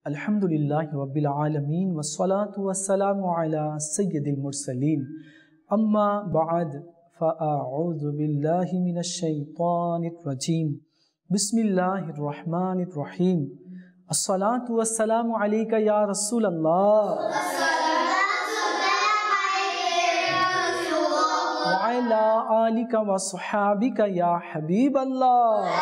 अल्हम्दुलिल्लाहि रब्बिल आलमीन वस्सलातु वस्सलामु अला सय्यिदिल मुरसलीन अम्मा बअद फ़अऊज़ु बिल्लाहि मिनश शैतानिर रजीम बिस्मिल्लाहिर रहमानिर रहीम अस्सलातु वस्सलामु अलैका या रसूलल्लाह व अला आलिका व सहाबिका या हबीबल्लाह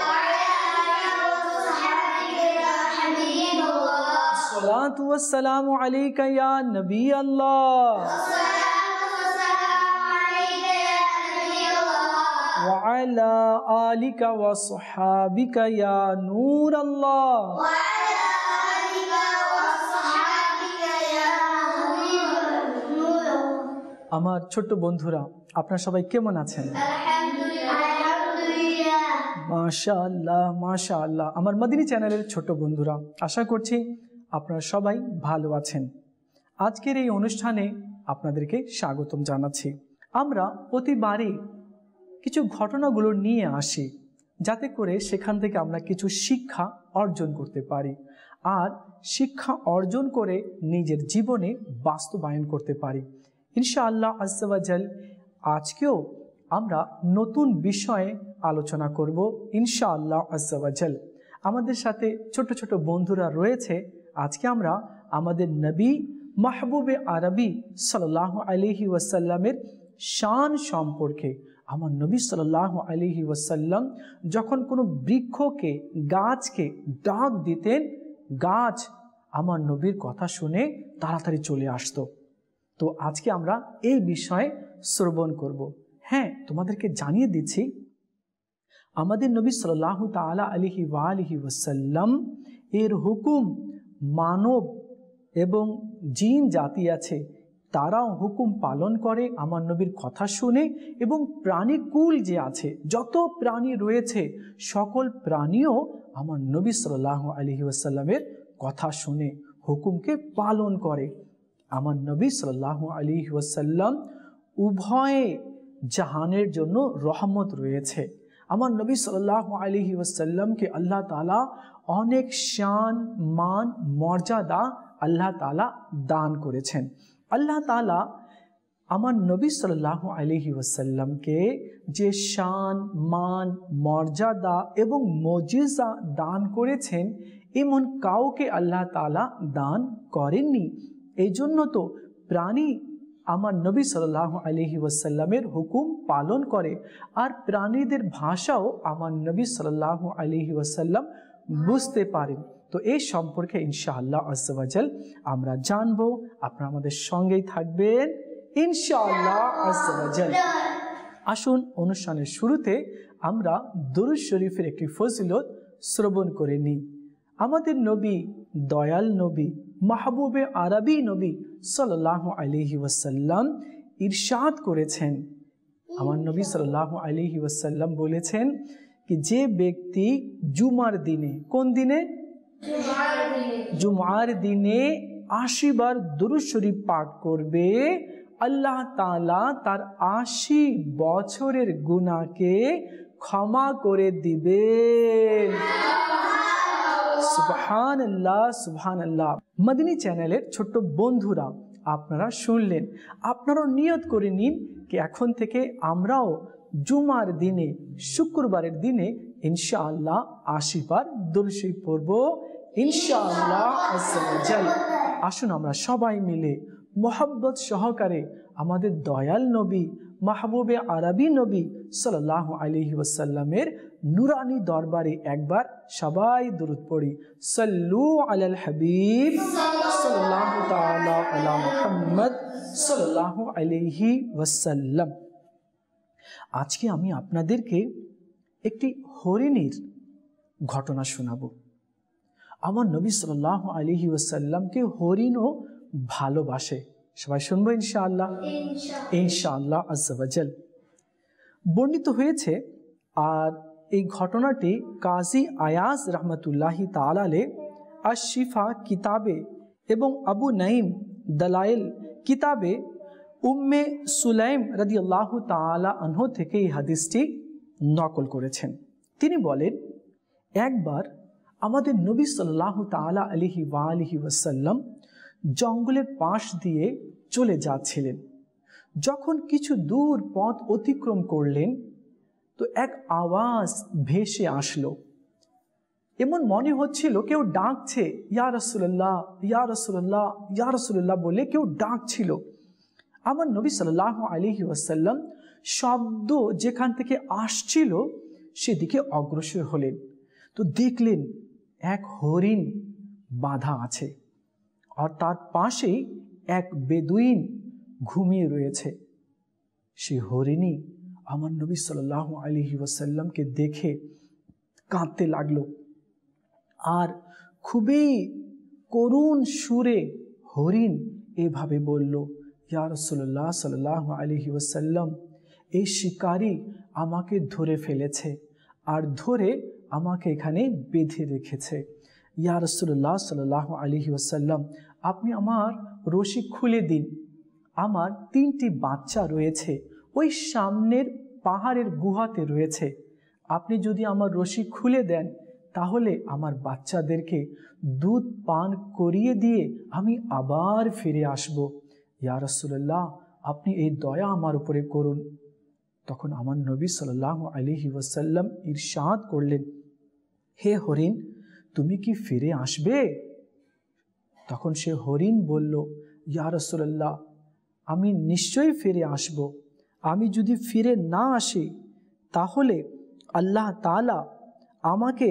अस्सलातु वस्सलामु अलैका या नबी अल्लाह व अला आलिका व सहाबिका या नूर अल्लाह। আমার ছোট্ট বন্ধুরা, আপনারা সবাই কেমন আছেন? মাশাআল্লাহ মাশাআল্লাহ। আমার মদিনী চ্যানেলের ছোট্ট বন্ধুরা, আশা করছি আপনারা সবাই ভালো আছেন। আজকের এই অনুষ্ঠানে আপনাদেরকে স্বাগতম জানাচ্ছি। আমরা প্রতিবারই কিছু ঘটনাগুলো নিয়ে আসি যাতে করে সেখান থেকে আমরা কিছু শিক্ষা অর্জন করতে পারি আর শিক্ষা অর্জন করে নিজের জীবনে বাস্তবায়ন করতে পারি ইনশাআল্লাহ আজ্জা ওয়া জাল। আজকেও আমরা নতুন বিষয়ে আলোচনা করব ইনশাআল্লাহ আজ্জা ওয়া জাল। আমাদের সাথে ছোট ছোট বন্ধুরা রয়েছে। আজকে আমরা আমাদের নবী মাহবুবে আরবি সাল্লাল্লাহু আলাইহি ওয়াসাল্লামের শান সম্পর্কে, আমার নবী সাল্লাল্লাহু আলাইহি ওয়াসাল্লাম যখন কোনো বৃক্ষকে গাছকে ডাক দিতেন, গাছ আমার নবীর কথা শুনে তাড়াতাড়ি চলে আসতো। তো আজকে আমরা এই বিষয়ে শ্রবণ করব। হ্যাঁ, তোমাদেরকে জানিয়ে দিচ্ছি আমাদের নবী সাল্লাল্লাহু তাআলা আলাইহি ওয়া আলিহি ওয়াসাল্লাম এর হুকুম মানব এবং জিন জাতি আছে, তারাও হুকুম পালন করে আমার নবীর কথা শুনে, এবং প্রাণীকুল যে আছে যত প্রাণী রয়েছে সকল প্রাণীও আমার নবী সাল্লাল্লাহু আলাইহি ওয়াসাল্লামের কথা শুনে হুকুমকে পালন করে। আমার নবী সাল্লাল্লাহু আলাইহি ওয়াসাল্লাম উভয়ে জাহানের জন্য রহমত রয়েছে। আমার নবী সাল্লাল্লাহু আলাইহি ওয়াসাল্লামকে আল্লাহ তাআলা অনেক শান মান মর্যাদা আল্লাহ তাআলা দান করেছেন। আল্লাহ তাআলা আমার নবী সাল্লাল্লাহু আলাইহি ওয়াসাল্লামকে যে শান মান মর্যাদা এবং মুজিজা দান করেছেন এমন কাউকে আল্লাহ তাআলা দান করেননি। এই জন্য তো প্রাণী আমার নবী সাল্লাল্লাহু আলাইহি ওয়াসাল্লামের হুকুম পালন করে, আর প্রাণীদের ভাষাও আমার নবী সাল্লাল্লাহু আলাইহি ওয়াসাল্লাম বুঝতে পারেন। তো এই সম্পর্কে ইনশাআল্লাহ আজ্জা ওয়া জাল আমরা জানবো। আপনারা আমাদের সঙ্গেই থাকবেন ইনশাআল্লাহ আজ্জা ওয়া জাল। আসুন অনুষ্ঠানের শুরুতে আমরা দুরূদ শরীফের একটি ফজিলত শ্রবণ করে নিই। আমাদের নবী দয়াল নবী মাহবুবে আরবি নবী সাল্লাল্লাহু আলাইহি ওয়াসাল্লাম ইরশাদ করেছেন, আমার নবী সাল্লাল্লাহু আলাইহি ওয়াসাল্লাম বলেছেন কি যে ব্যক্তি জুমার দিনে, কোন দিনে? জুমার দিনে ৮০ বার দুরূদ শরীফ পাঠ করবে, আল্লাহ তাআলা তার ৮০ বছরের গুনাহকে ক্ষমা করে দিবেন। সুবহানাল্লাহ সুবহানাল্লাহ। মদিনী চ্যানেলের ছোট্ট বন্ধুরা, আপনারা শুনলেন, আপনারাও নিয়ত করে নিন কি এখন থেকে আমরাও জুমার দিনে শুক্রবারের দিনে ইনশাআল্লাহ ৮০ বার দুরূদ শরীফ পড়ব ইনশাআল্লাহ আজ্জা ওয়া জাল। আসুন আমরা সবাই মিলে মোহাব্বত সহকারে আমাদের দয়াল নবী মাহবুবে আরবি নবী সাল্লাল্লাহু আলাইহি ওয়াসাল্লামের নুরানি দরবারে একবার সবাই দুরূদ পড়ি। সাল্লু আলাল হাবিব সাল্লাল্লাহু তাআলা আলা মুহাম্মদ সাল্লাল্লাহু আলাইহি ওয়াসাল্লাম। আজকে আমি আপনাদেরকে একটি হরিণীর ঘটনা শোনাবো। আমার নবী সাল্লাল্লাহু আলাইহি ওয়াসাল্লামকে হরিণও ভালোবাসে। সবাই শুনবো ইনশাআল্লাহ ইনশাআল্লাহ আজ্জা ওয়া জাল। বর্ণিত হয়েছে, আর এই ঘটনাটি কাজী আয়াজ রহমতুল্লাহি তাআলা আলাইহি আশ-শিফা কিতাবে এবং আবু নাঈম দালাইল কিতাবে উম্মে সুলাইম রাদিয়াল্লাহু তাআলা আনহু থেকে এই হাদিসটি নকল করেছেন। তিনি বলেন, একবার আমাদের নবী সাল্লাল্লাহু তাআলা আলাইহি ওয়া আলিহি ওয়াসাল্লাম জঙ্গলের পাশ দিয়ে চলে যাচ্ছিলেন। যখন কিছু দূর পথ অতিক্রম করলেন তো এক আওয়াজ ভেসে আসলো। এমন মনে হচ্ছিল কেউ ডাকছে, ইয়া রাসূলুল্লাহ, ইয়া রাসূলুল্লাহ, ইয়া রাসূলুল্লাহ বলে কেউ ডাকছিল। আমার নবী সাল্লাল্লাহু আলাইহি ওয়াসাল্লাম শব্দ যেখান থেকে আসছিল সেদিকে অগ্রসর হলেন। তো দেখলেন এক হরিণ বাঁধা আছে আর তার পাশেই এক বেদুইন ঘুমিয়ে রয়েছে। সেই হরিণী আমার নবী সাল্লাল্লাহু আলাইহি ওয়াসাল্লামকে দেখে কাঁদতে লাগলো আর খুবই করুণ সুরে হরিণ এভাবে বলল, ইয়া রাসূলুল্লাহ সাল্লাল্লাহু আলাইহি ওয়াসাল্লাম, এই শিকারী আমাকে ধরে ফেলেছে আর ধরে আমাকে এখানে বেঁধে রেখেছে। ইয়া রাসূলুল্লাহ সাল্লাল্লাহু আলাইহি ওয়াসাল্লাম, আপনি আমার রশি খুলে দিন। আমার 3টি বাচ্চা রয়েছে, ওই সামনের পাহাড়ের গুহাতে রয়েছে। আপনি যদি আমার রশি খুলে দেন তাহলে আমার বাচ্চাদেরকে দুধ পান করিয়ে দিয়ে আমি আবার ফিরে আসব। ইয়া রাসূলুল্লাহ, আপনি এই দয়া আমার উপরে করুন। তখন আমার নবী সাল্লাল্লাহু আলাইহি ওয়াসাল্লাম ইরশাদ করলেন, হে হরিণ, তুমি কি ফিরে আসবে? তখন সে হরিণ বলল, ইয়া রাসূলুল্লাহ, আমি নিশ্চয়ই ফিরে আসব। আমি যদি ফিরে না আসি তাহলে আল্লাহ তাআলা আমাকে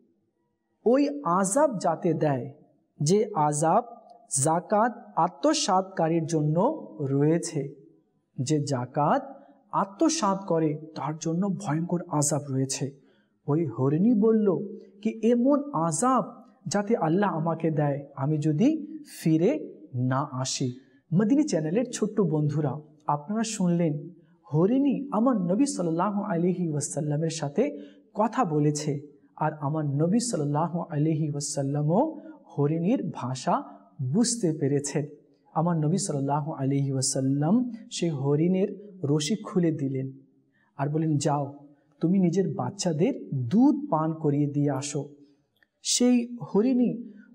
ওই আযাব যাতে দেয় যে আযাব যাকাত আত্মসাৎকারীর জন্য রয়েছে। যে যাকাত আত্মসাৎ করে তার জন্য ভয়ঙ্কর আযাব রয়েছে। ওই হরিণী বলল কি এমন আযাব যাতে আল্লাহ আমাকে দেয় আমি যদি ফিরে না আসি। মদিনী চ্যানেলের ছোট্ট বন্ধুরা, আপনারা শুনলেন হরিণী আমার নবী সাল্লাল্লাহু আলাইহি ওয়াসাল্লামের সাথে কথা বলেছে আর আমার নবী সাল্লাল্লাহু আলাইহি ওয়াসাল্লামও হরিণীর ভাষা বুঝতে পেরেছেন। আমার নবী সাল্লাল্লাহু আলাইহি ওয়াসাল্লাম সেই হরিণের রশি খুলে দিলেন আর বলেন, যাও তুমি নিজের বাচ্চাদের দুধ পান করিয়ে দিয়ে আসো। সেই হরিণী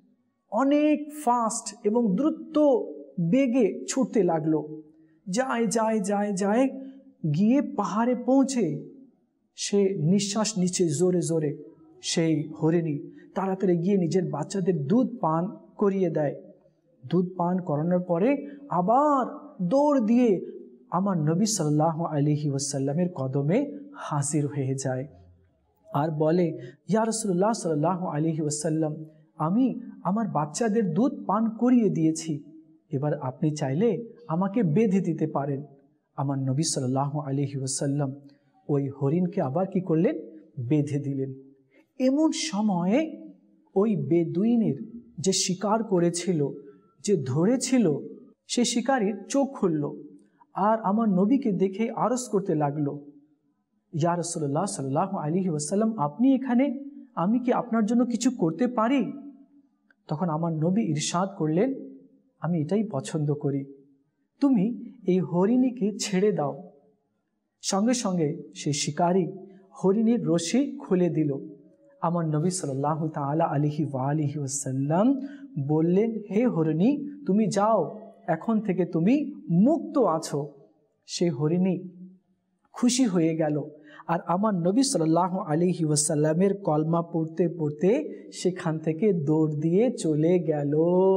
অনেক ফাস্ট এবং দ্রুত বেগে ছুটতে লাগলো। যায় যায় যায় যায় গিয়ে পাহাড়ে পৌঁছে সে নিঃশ্বাস নিচ্ছে জোরে জোরে। সেই হরিণী তাড়াতাড়ি গিয়ে নিজের বাচ্চাদের দুধ পান করিয়ে দেয়। দুধ পান করানোর পরে আবার দৌড় দিয়ে আমার নবী সাল্লাল্লাহু আলাইহি ওয়াসাল্লামের কদমে হাজির হয়ে যায় আর বলে, ইয়া রাসূলুল্লাহ সাল্লাল্লাহু আলাইহি ওয়াসাল্লাম, আমি আমার বাচ্চাদের দুধ পান করিয়ে দিয়েছি, এবার আপনি চাইলে আমাকে বেঁধে দিতে পারেন। আমার নবী সাল্লাল্লাহু আলাইহি ওয়াসাল্লাম ওই হরিণকে আবার কি করলেন? বেঁধে দিলেন। এমন সময়ে ওই বেদুইনের যে শিকার করেছিল, যে ধরেছিল, সে শিকারীর চোখ খুলল আর আমার নবীকে দেখে আরজ করতে লাগলো, ইয়া রাসূলুল্লাহ সাল্লাল্লাহু আলাইহি ওয়াসাল্লাম, আপনি এখানে, আমি কি আপনার জন্য কিছু করতে পারি? তখন আমার নবী ইরশাদ করলেন, আমি এটাই পছন্দ করি, তুমি এই হরিণীকে ছেড়ে দাও। সঙ্গে সঙ্গে সেই শিকারী হরিণীর রশি খুলে দিল। আমার নবী সাল্লাল্লাহু তাআলা আলাইহি ওয়া আলিহি ওয়াসাল্লাম বললেন, হে হরিণী, তুমি যাও, এখন থেকে তুমি মুক্ত আছো। সেই হরিণী খুশি হয়ে গেল আর আমার নবী সাল্লাল্লাহু আলাইহি ওয়াসাল্লামের কলমা পড়তে পড়তে সেখান থেকে দৌড় দিয়ে চলে গেল।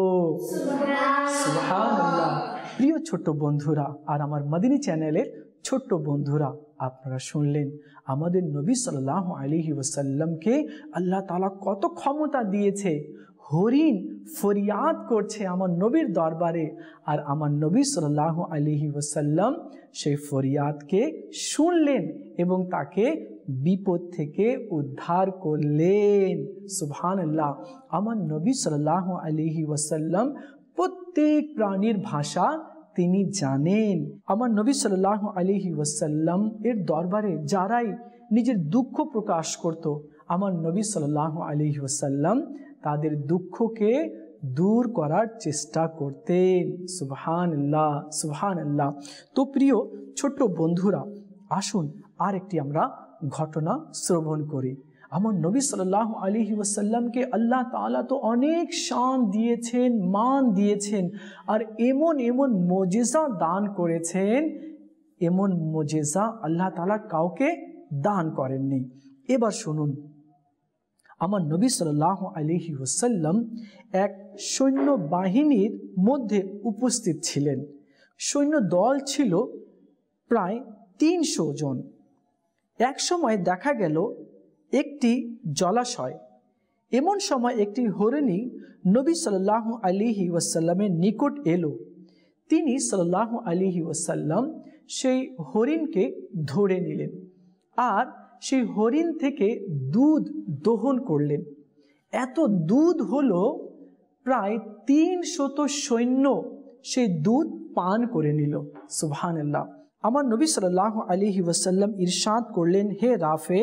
সুবহানাল্লাহ। প্রিয় ছোট্ট বন্ধুরা আর আমার মদিনী চ্যানেলের ছোট্ট বন্ধুরা, আপনারা শুনলেন আমাদের নবী সাল্লাল্লাহু আলাইহি ওয়াসাল্লামকে আল্লাহ তাআলা কত ক্ষমতা দিয়েছে। হরিণ ফরিয়াদ করছে আমার নবীর দরবারে আর আমার নবী সাল্লাল্লাহু আলাইহি ওয়াসাল্লাম সেই ফরিয়াদকে শুনলেন এবং তাকে বিপদ থেকে উদ্ধার করলেন। সুবহানাল্লাহ। আমার নবী সাল্লাল্লাহু আলাইহি ওয়াসাল্লাম প্রত্যেক প্রাণীর ভাষা তিনি জানেন। আমার নবী সাল্লাল্লাহু আলাইহি ওয়াসাল্লাম এর দরবারে যারাই নিজের দুঃখ প্রকাশ করত, আমার নবী সাল্লাল্লাহু আলাইহি ওয়াসাল্লাম তাদের দুঃখকে দূর করার চেষ্টা করতেন। সুবহানাল্লাহ, সুবহানাল্লাহ। তো প্রিয় ছোট্ট বন্ধুরা, আসুন আর একটি আমরা ঘটনা শ্রবণ করি। আমার নবী সাল্লাল্লাহু আলাইহি ওয়াসাল্লামকে আল্লাহ তাআলা তো অনেক শান দিয়েছেন, মান দিয়েছেন, আর এমন এমন মুজিজা দান করেছেন, এমন মুজিজা আল্লাহ তাআলা কাউকে দান করেননি। এবার শুনুন, আমার নবী সাল্লাল্লাহু আলাইহি ওয়াসাল্লাম এক সৈন্য বাহিনীর মধ্যে উপস্থিত ছিলেন। সৈন্য দল ছিল প্রায় 300 জন। এক সময় দেখা গেল একটি জলাশয়। এমন সময় একটি হরিণী নবী সাল্লাল্লাহু আলাইহি ওয়াসাল্লামের নিকট এলো। তিনি সাল্লাল্লাহু আলাইহি ওয়াসাল্লাম সেই হরিণকে ধরে নিলেন আর সেই হরিণ থেকে দুধ দোহন করলেন। এত দুধ হলো প্রায় 300 সৈন্য সেই দুধ পান করে নিল। সুবহানাল্লাহ। আমার নবী সাল্লাল্লাহু আলাইহি ওয়াসাল্লাম ইরশাদ করলেন, হে রাফে,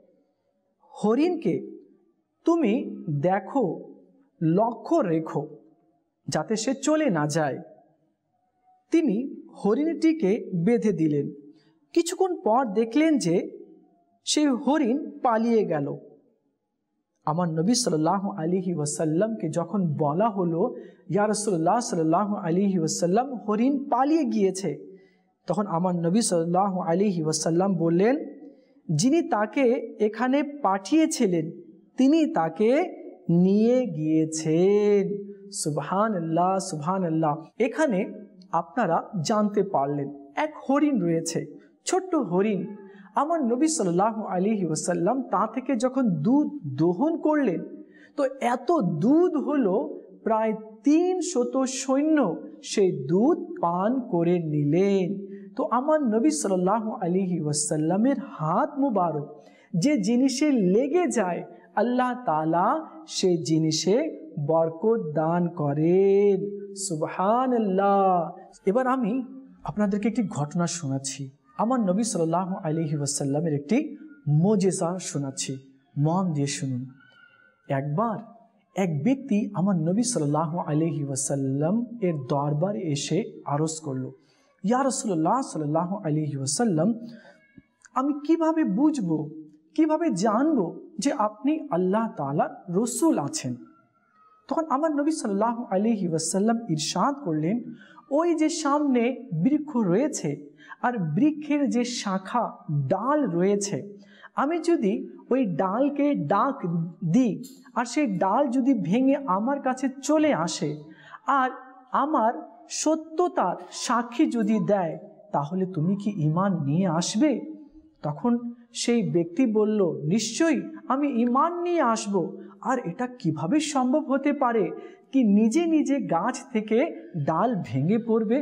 হরিণকে তুমি দেখো, লক্ষ্য রেখো যাতে সে চলে না যায়। তিনি হরিণটিকে বেঁধে দিলেন। কিছুক্ষণ পর দেখলেন যে সেই হরিণ পালিয়ে গেল। আমার নবী সাল্লাল্লাহু আলাইহি ওয়াসাল্লামকে যখন বলা হলো, ইয়া রাসূলুল্লাহ সাল্লাল্লাহু আলাইহি ওয়াসাল্লাম, হরিণ পালিয়ে গিয়েছে, তখন আমার নবী সাল্লাল্লাহু আলাইহি ওয়াসাল্লাম বললেন, যিনি তাকে এখানে পাঠিয়েছিলেন তিনি তাকে নিয়ে গিয়েছেন। সুবহানাল্লাহ, সুবহানাল্লাহ। এখানে আপনারা জানতে পারলেন এক হরিণ রয়েছে, ছোট্ট হরিণ। আমার নবী সাল্লাল্লাহু আলাইহি ওয়াসাল্লাম তা থেকে যখন দুধ দোহন করলেন, তো এত দুধ হলো প্রায় 300 সৈন্য সেই দুধ পান করে নিলেন। তো আমার নবী সাল্লাল্লাহু আলাইহি ওয়াসাল্লামের হাত মুবারক যে জিনিসে লেগে যায়, আল্লাহ তাআলা সেই জিনিসে বরকত দান করেন। সুবহানাল্লাহ। এবার আমি আপনাদেরকে একটি ঘটনা শোনাচ্ছি। আমার নবী সাল্লাল্লাহু আলাইহি ওয়াসাল্লামের একটি মুজিজা শোনাচ্ছি, মন দিয়ে শুনুন। একবার এক ব্যক্তি আমার নবী সাল্লাল্লাহু আলাইহি ওয়াসাল্লাম এর দরবারে এসে আরজ করলো, ইয়া রাসূলুল্লাহ সাল্লাল্লাহু আলাইহি ওয়াসাল্লাম, আমি কিভাবে বুঝবো, কিভাবে জানবো যে আপনি আল্লাহ তাআলার রসুল আছেন? তখন আমার নবী সাল্লাল্লাহু আলাইহি ওয়াসাল্লাম ইরশাদ করলেন, ওই যে সামনে বৃক্ষ রয়েছে আর বৃক্ষের যে শাখা ডাল রয়েছে, আমি যদি ওই ডালকে ডাক দিই আর সেই ডাল যদি ভেঙে আমার কাছে চলে আসে আর আমার সত্যতার সাক্ষী যদি দেয়, তাহলে তুমি কি ঈমান নিয়ে আসবে? তখন সেই ব্যক্তি বলল, নিশ্চয়ই আমি ঈমান নিয়ে আসব। আর এটা কিভাবে সম্ভব হতে পারে কি নিজে নিজে গাছ থেকে ডাল ভেঙে পড়বে?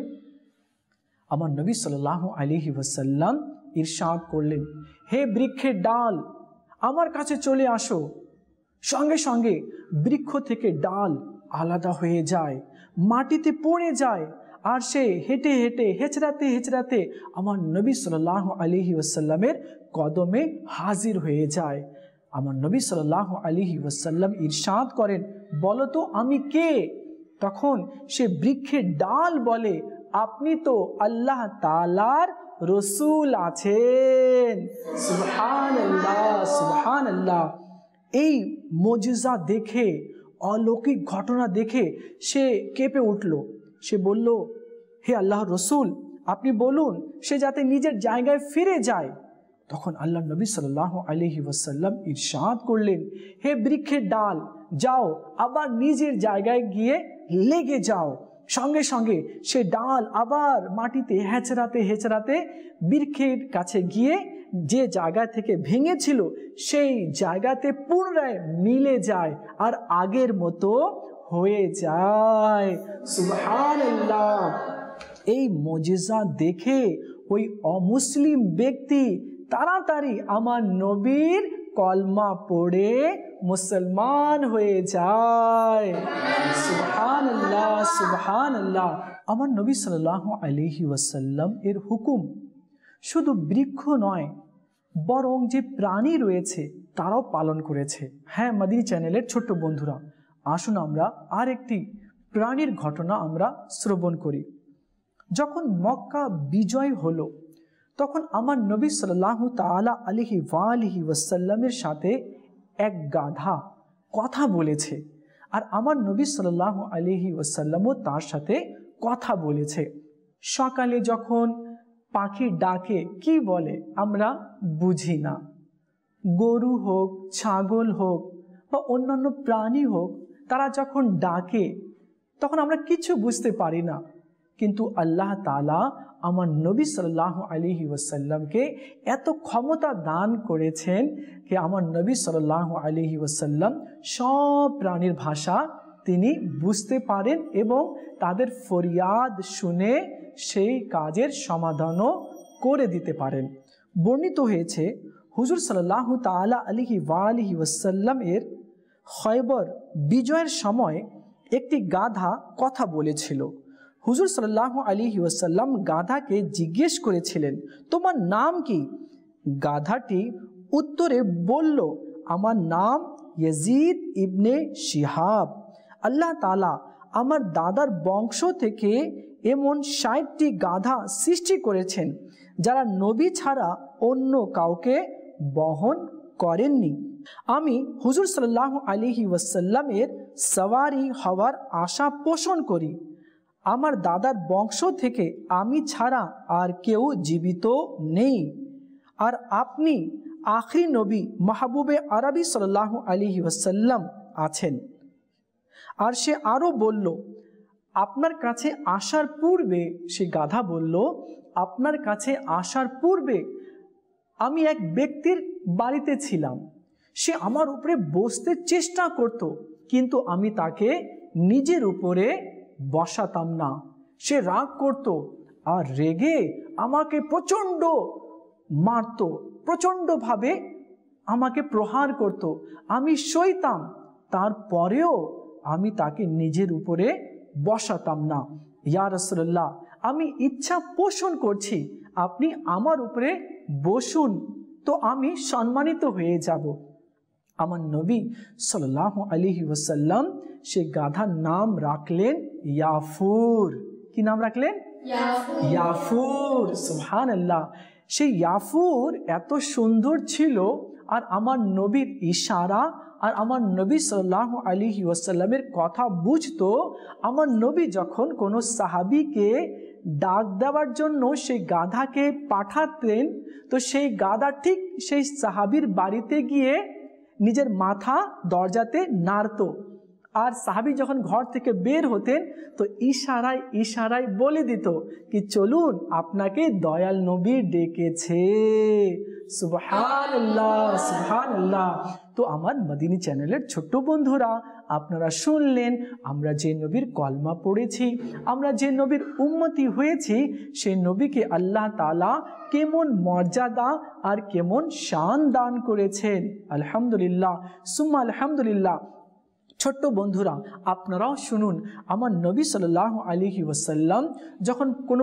আমার নবী সাল্লাল্লাহু আলাইহি ওয়াসাল্লাম ইরশাদ করলেন, হে বৃক্ষের ডাল, আমার কাছে চলে আসো। সঙ্গে সঙ্গে বৃক্ষ থেকে ডাল আলাদা হয়ে যায়, মাটিতে পড়ে যায়, আর সে হেঁটে হেঁটে হেঁচড়াতে হেঁচড়াতে আমার নবী সাল্লাল্লাহু আলাইহি ওয়াসাল্লামের কদমে হাজির হয়ে যায়। আমার নবী সাল্লাল্লাহু আলাইহি ওয়াসাল্লাম ইরশাদ করেন, বলো তো আমি কে? তখন সে বৃক্ষের ডাল বলে, আপনি তো আল্লাহ তাআলার রসুল আছেন। সুবহানাল্লাহ, সুবহানাল্লাহ। এই মুজিজা দেখে, অলৌকিক ঘটনা দেখে সে কেঁপে উঠল। সে বলল, হে আল্লাহর রসুল, আপনি বলুন সে যাতে নিজের জায়গায় ফিরে যায়। তখন আল্লাহ নবী সাল্লাল্লাহু আলাইহি ওয়াসাল্লাম ইরশাদ করলেন, হে বৃক্ষের ডাল, যাও আবার নিজের জায়গায় গিয়ে লেগে যাও। সঙ্গে সঙ্গে সে ডাল আবার মাটিতে হেঁচড়াতে হেঁচড়াতে বৃক্ষের কাছে গিয়ে যে জায়গা থেকে ভেঙেছিল সেই জায়গাতে পুনরায় মিলে যায় আর আগের মতো হয়ে যায়। সুবহানাল্লাহ। এই মুজিজা দেখে ওই অমুসলিম ব্যক্তি তাড়াতাড়ি আমার নবীর কলমা পড়ে মুসলমান হয়ে যায়। সুবহানাল্লাহ, সুবহানাল্লাহ। আমার নবী সাল্লাল্লাহু আলাইহি ওয়াসাল্লাম এর হুকুম শুধু বৃক্ষ নয়, বরং যে প্রাণী রয়েছে তারাও পালন করেছে। হ্যাঁ মাদিনী চ্যানেলের ছোট্ট বন্ধুরা, আসুন আমরা আর একটি প্রাণীর ঘটনা আমরা শ্রবণ করি। যখন মক্কা বিজয় হলো, তখন আমার নবী সাল্লাল্লাহু তাআলা আলাইহি ওয়াসাল্লামের সাথে এক গাধা কথা বলেছে, আর আমার নবী সাল্লাল্লাহু আলাইহি ওয়াসাল্লামও তার সাথে কথা বলেছে। সকালে যখন পাখি ডাকে কি বলে আমরা বুঝি না, গরু হোক, ছাগল হোক বা অন্যান্য প্রাণী হোক, তারা যখন ডাকে তখন আমরা কিছু বুঝতে পারি না। কিন্তু আল্লাহ তাআলা আমার নবী সাল্লাল্লাহু আলাইহি ওয়াসাল্লামকে এত ক্ষমতা দান করেছেন যে আমার নবী সাল্লাল্লাহু আলাইহি ওয়াসাল্লাম সব প্রাণীর ভাষা তিনি বুঝতে পারেন এবং তাদের ফরিয়াদ শুনে সেই কাজের সমাধানও করে দিতে পারেন। বর্ণিত হয়েছে হুজুর সাল্লাল্লাহু তাআলা আলাইহি ওয়াসাল্লাম এর খয়বর বিজয়ের সময় একটি গাধা কথা বলেছিল। হুজুর সাল্লাল্লাহু আলাইহি ওয়াসাল্লাম গাধাকে জিজ্ঞেস করেছিলেন, তোমার নাম কি? গাধাটি উত্তরে বলল, আমার নাম ইয়াজিদ ইবনে শিহাব। আল্লাহ তাআলা আমার দাদার বংশ থেকে এমন ৬০টি গাধা সৃষ্টি করেছেন যারা নবী ছাড়া অন্য কাউকে বহন করেননি। আমি হুজুর সাল্লাল্লাহু আলাইহি ওয়াসাল্লামের সওয়ারি হওয়ার আশা পোষণ করি। আমার দাদার বংশ থেকে আমি ছাড়া আর কেউ জীবিত নেই, আর আপনি আখরি নবী মাহবুবে আরবি সাল্লাল্লাহু আলাইহি ওয়াসাল্লাম আছেন। আর সে আরও বলল, আপনার কাছে আসার পূর্বে, সে গাধা বলল, আপনার কাছে আসার পূর্বে আমি এক ব্যক্তির বাড়িতে ছিলাম। সে আমার উপরে বসতে চেষ্টা করত, কিন্তু আমি তাকে নিজের উপরে বসাতাম না। সে রাগ করত আর রেগে আমাকে প্রচণ্ড মারত, প্রচণ্ডভাবে আমাকে প্রহার করত। আমি সইতাম, তারপরেও আমি তাকে নিজের উপরে বসাতাম না। ইয়া রাসূলুল্লাহ, আমি ইচ্ছা পোষণ করছি আপনি আমার উপরে বসুন, তো আমি সম্মানিত হয়ে যাব। আমার নবী সাল্লাল্লাহু আলাইহি ওয়াসাল্লাম সে গাধার নাম রাখলেন ইয়াফুর। কি নাম রাখলেন? ইয়াফুর। সুবহানাল্লাহ। সেই ইয়াফুর এত সুন্দর ছিল, আর আমার নবীর ইশারা আর আমার নবী সাল্লাল্লাহু আলাইহি ওয়াসাল্লামের কথা বুঝতো। আমার নবী যখন কোনো সাহাবীকে ডাক দেওয়ার জন্য সেই গাধাকে পাঠাতেন, তো সেই গাধা ঠিক সেই সাহাবীর বাড়িতে গিয়ে নিজের মাথা দরজাতে নাড়ত, আর সাহাবী যখন ঘর থেকে বের হতেন তো ইশারায় ইশারায় বলে দিত কি চলুন, আপনাকে দয়াল নবী ডেকেছে। সুবহানাল্লাহ, সুবহানাল্লাহ। তো আমার মদিনী চ্যানেলের ছোট্ট বন্ধুরা, আপনারা শুনলেন আমরা যে নবীর কলমা পড়েছি, আমরা যে নবীর উম্মতি হয়েছি, সেই নবীকে আল্লাহ তাআলা কেমন মর্যাদা আর কেমন শান দান করেছেন। আলহামদুলিল্লাহ, সুম্মা আলহামদুলিল্লাহ। ছোট্ট বন্ধুরা, আপনারাও শুনুন, আমার নবী সাল্লাল্লাহু আলাইহি ওয়াসাল্লাম যখন কোনো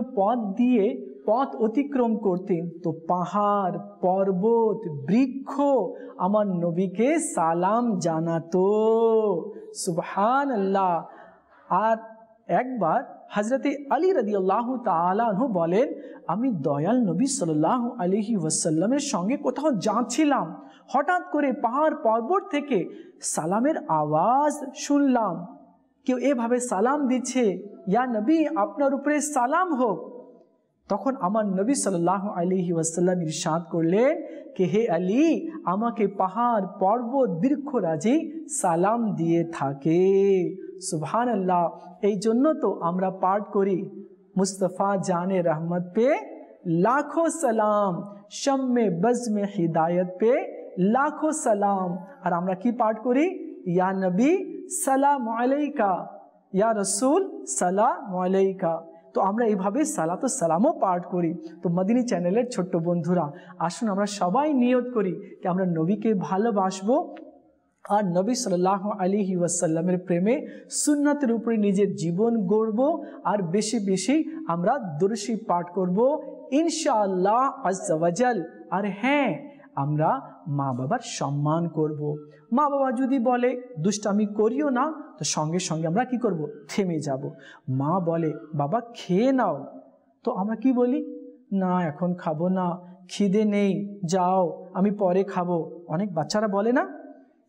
পথ অতিক্রম করতেন তো পাহাড়, পর্বত, বৃক্ষ আমার নবীকে সালাম জানাতো। সুবহানাল্লাহ। আর একবার হযরতে আলী রাদিয়াল্লাহু তাআলা আনহু বলেন, আমি দয়াল নবী সাল্লাল্লাহু আলাইহি ওয়াসাল্লামের সঙ্গে কোথাও যাচ্ছিলাম, হঠাৎ করে পাহাড় পর্বত থেকে সালামের আওয়াজ শুনলাম। কেউ এভাবে সালাম দিচ্ছে, ইয়া নবী আপনার উপরে সালাম হোক। তখন আমার নবী সাল্লাল্লাহু আলাইহি ওয়াসাল্লাম ইরশাদ করলেন कि হে আলী, আমাকে পাহাড় পর্বত বৃক্ষরাজি সালাম দিয়ে থাকে। সুবহানাল্লাহ। এই জন্য তো আমরা পাঠ করি মুস্তাফা জানে রহমত पे लाखों सलाम, शम्मे बज़्म हिदायत पे लाखों सलाम। আর আমরা কি পাঠ করি? ইয়া নবী সালাম আলাইকা, ইয়া রাসূল সালাম আলাইকা। তো আমরা এইভাবে সালাত ও সালামও পাঠ করি। তো মদিনী চ্যানেলের ছোট্ট বন্ধুরা, আসুন আমরা সবাই নিয়ত করি যে আমরা নবীকে ভালোবাসবো আর নবী সাল্লাল্লাহু আলাইহি ওয়াসাল্লামের প্রেমে সুন্নাতের উপরে নিজের জীবন গড়ব, আর বেশি বেশি আমরা দুরূদ পাঠ করব ইনশাআল্লাহ আজ্জা ওয়াজাল। আর হ্যাঁ, আমরা মা বাবার সম্মান করব। মা বাবা যদি বলে দুষ্টামি করিও না, তো সঙ্গে সঙ্গে আমরা কি করব? থেমে যাব। মা বলে বাবা খেয়ে নাও, তো আমরা কি বলি? না এখন খাবো না, খিদে নেই, যাও আমি পরে খাবো। অনেক বাচ্চারা বলে না,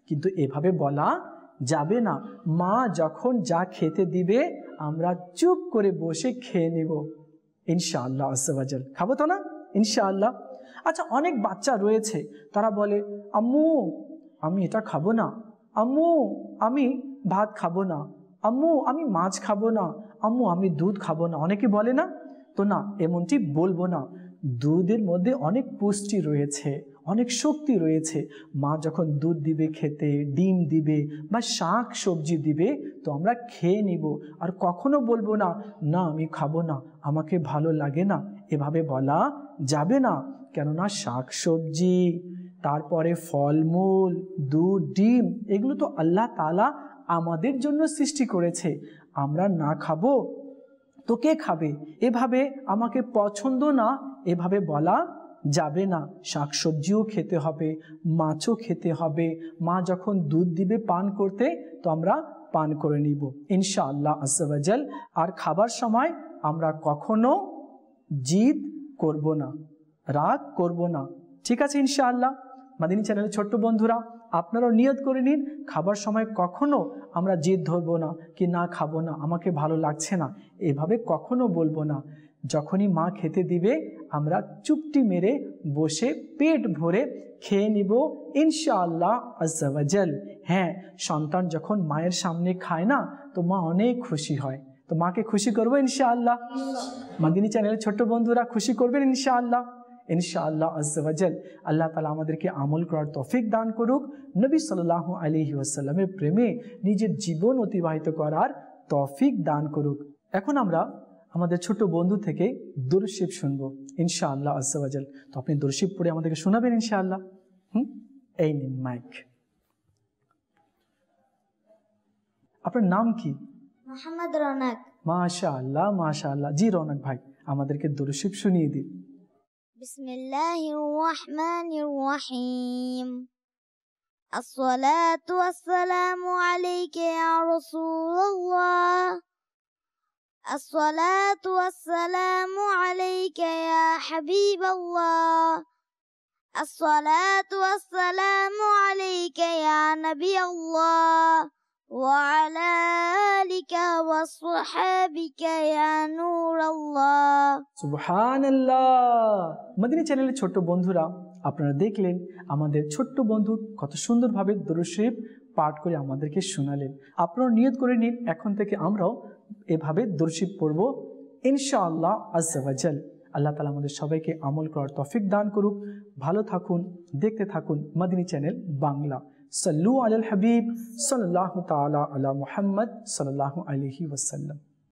কিন্তু এভাবে বলা যাবে না। মা যখন যা খেতে দিবে আমরা চুপ করে বসে খেয়ে নেব ইনশাআল্লাহ আজ্জা ওয়া জাল। খাবো তো না ইনশাআল্লাহ? আচ্ছা, অনেক বাচ্চা রয়েছে তারা বলে আম্মু আমি এটা খাবো না, আম্মু আমি ভাত খাবো না, আম্মু আমি মাছ খাবো না, আম্মু আমি দুধ খাবো না। অনেকে বলে না? তো না, এমনটি বলবো না। দুধের মধ্যে অনেক পুষ্টি রয়েছে, অনেক শক্তি রয়েছে। মা যখন দুধ দিবে খেতে, ডিম দিবে বা শাক সবজি দিবে, তো আমরা খেয়ে নিব। আর কখনো বলবো না না আমি খাবো না, আমাকে ভালো লাগে না। এভাবে বলা যাবে না। কেননা শাক সবজি, তারপরে ফলমূল, দুধ, ডিম, এগুলো তো আল্লাহ তাআলা আমাদের জন্য সৃষ্টি করেছে। আমরা না খাবো তো কে খাবে? এভাবে আমাকে পছন্দ না, এভাবে বলা যাবে না। শাকসবজিও খেতে হবে, মাছও খেতে হবে। মা যখন দুধ দিবে পান করতে, তো আমরা পান করে নিব ইনশাআল্লাহ আজ্জা ওয়া জাল। আর খাবার সময় আমরা কখনো জিদ করব না, রাগ করব না, ঠিক আছে ইনশাআল্লাহ? মাদিনী চ্যানেলের ছোট্ট বন্ধুরা, আপনারাও নিয়ত করে নিন, খাবার সময় কখনো আমরা জিদ ধরবো না কি না খাবো না, আমাকে ভালো লাগছে না, এভাবে কখনো বলবো না। যখনই মা খেতে দিবে আমরা চুপটি মেরে বসে পেট ভরে খেয়ে নিব ইনশাআল্লাহ আজ্জা ওয়া জাল। হ্যাঁ, সন্তান যখন মায়ের সামনে খায় না, তো মা অনেক খুশি হয়। তো মাকে খুশি করবো ইনশাআল্লাহ। মাদিনী চ্যানেলের ছোট্ট বন্ধুরা খুশি করবেন ইনশাআল্লাহ ইনশাআল্লাহ আজ্জা ওয়া জাল। আল্লাহ তাআলা আমাদেরকে আমল করার তৌফিক দান করুক, নবী সাল্লাল্লাহু আলাইহি ওয়াসাল্লামের প্রেমে নিজের জীবন অতিবাহিত করার তৌফিক দান করুক। এখন আমরা আমাদের ছোট্ট বন্ধু থেকে দুরূদ শরীফ শুনবো ইনশাআল্লাহ আজ্জা ওয়া জাল। তো আপনি দুরূদ শরীফ পড়ে আমাদেরকে শোনাবেন ইনশাআল্লাহ। এই নিন মাইক। আপনার নাম কি? মোহাম্মদ রৌনক। মাশাআল্লাহ মাশাআল্লাহ। জি রৌনক ভাই, আমাদেরকে দুরূদ শরীফ শুনিয়ে দিন। বিসমিল্লাহির রহমানির রহিম। আসসালাতু ওয়াসসালামু আলাইকা ইয়া রাসূলুল্লাহ। আসসালাতু ওয়াসসালামু আলাইকা ইয়া হাবিবাল্লাহ। আসসালাতু ওয়াসসালামু আলাইকা ইয়া নাবিয়াল্লাহ। وعلى آلك وصحبك يا نور الله। সুবহানাল্লাহ। মদিনী চ্যানেলের ছোট্ট বন্ধুরা, আপনারা দেখলেন আমাদের ছোট্ট বন্ধু কত সুন্দরভাবে দুরূদ শরীফ পাঠ করে আমাদেরকে শোনালেন। আপনারা নিয়ত করে নিন, এখন থেকে আমরাও এভাবে দুরূদ শরীফ পড়ব ইনশাআল্লাহ আজ্জা ওয়া জাল। আল্লাহ তাআলা আমাদের সবাইকে আমল করার তৌফিক দান করুক। ভালো থাকুন, দেখতে থাকুন মদিনী চ্যানেল বাংলা। सल्लु अलल हबीब सल्लल्लाहु ताला अला मुहम्मद सल्लल्लाहु अलैहि वसल्लम।